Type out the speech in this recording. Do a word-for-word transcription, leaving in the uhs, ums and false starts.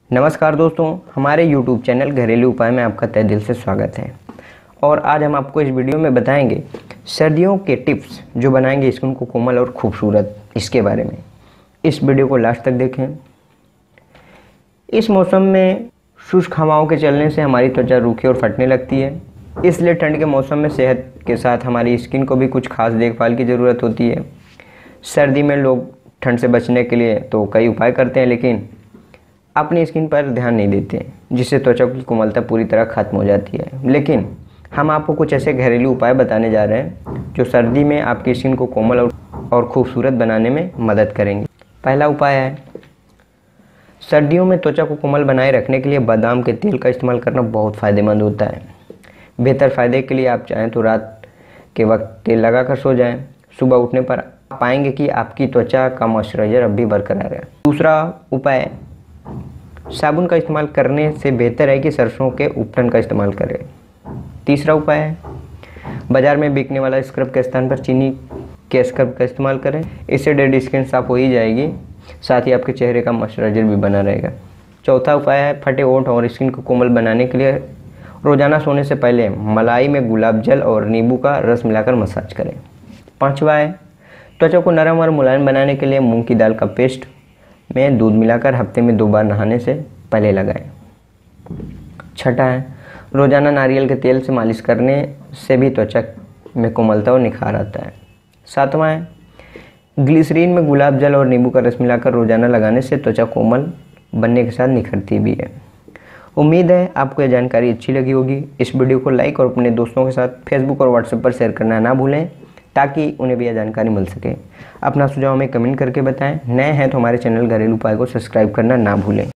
नमस्कार दोस्तों, हमारे यूट्यूब चैनल घरेलू उपाय में आपका तहे दिल से स्वागत है। और आज हम आपको इस वीडियो में बताएंगे सर्दियों के टिप्स जो बनाएंगे स्किन को कोमल और खूबसूरत, इसके बारे में। इस वीडियो को लास्ट तक देखें। इस मौसम में शुष्क हवाओं के चलने से हमारी त्वचा रूखी और फटने लगती है, इसलिए ठंड के मौसम में सेहत के साथ हमारी स्किन को भी कुछ खास देखभाल की ज़रूरत होती है। सर्दी में लोग ठंड से बचने के लिए तो कई उपाय करते हैं, लेकिन अपनी स्किन पर ध्यान नहीं देते, जिससे त्वचा की कोमलता पूरी तरह खत्म हो जाती है। लेकिन हम आपको कुछ ऐसे घरेलू उपाय बताने जा रहे हैं जो सर्दी में आपकी स्किन को कोमल और, और खूबसूरत बनाने में मदद करेंगे। पहला उपाय है, सर्दियों में त्वचा को कोमल बनाए रखने के लिए बादाम के तेल का इस्तेमाल करना बहुत फ़ायदेमंद होता है। बेहतर फ़ायदे के लिए आप चाहें तो रात के वक्त तेल लगाकर सो जाएं। सुबह उठने पर आप पाएंगे कि आपकी त्वचा का मॉइस्चराइजर अब भी बरकरार है। दूसरा उपाय, साबुन का इस्तेमाल करने से बेहतर है कि सरसों के उपटन का इस्तेमाल करें। तीसरा उपाय है, बाज़ार में बिकने वाला स्क्रब के स्थान पर चीनी के स्क्रब का इस्तेमाल करें। इससे डेड स्किन साफ हो ही जाएगी, साथ ही आपके चेहरे का मॉइस्चराइजर भी बना रहेगा। चौथा उपाय है, फटे होंठ और स्किन को कोमल बनाने के लिए रोज़ाना सोने से पहले मलाई में गुलाब जल और नींबू का रस मिलाकर मसाज करें। पाँचवा है, त्वचा को नरम और मुलायम बनाने के लिए मूंग की दाल का पेस्ट में दूध मिलाकर हफ्ते में दो बार नहाने से पहले लगाएं। छठा है, रोज़ाना नारियल के तेल से मालिश करने से भी त्वचा में कोमलता और निखार आता है। सातवां है, ग्लिसरीन में गुलाब जल और नींबू का रस मिलाकर रोज़ाना लगाने से त्वचा कोमल बनने के साथ निखरती भी है। उम्मीद है आपको यह जानकारी अच्छी लगी होगी। इस वीडियो को लाइक और अपने दोस्तों के साथ फेसबुक और व्हाट्सएप पर शेयर करना ना भूलें, ताकि उन्हें भी यह जानकारी मिल सके। अपना सुझाव हमें कमेंट करके बताएं। नए हैं तो हमारे चैनल घरेलू उपाय को सब्सक्राइब करना ना भूलें।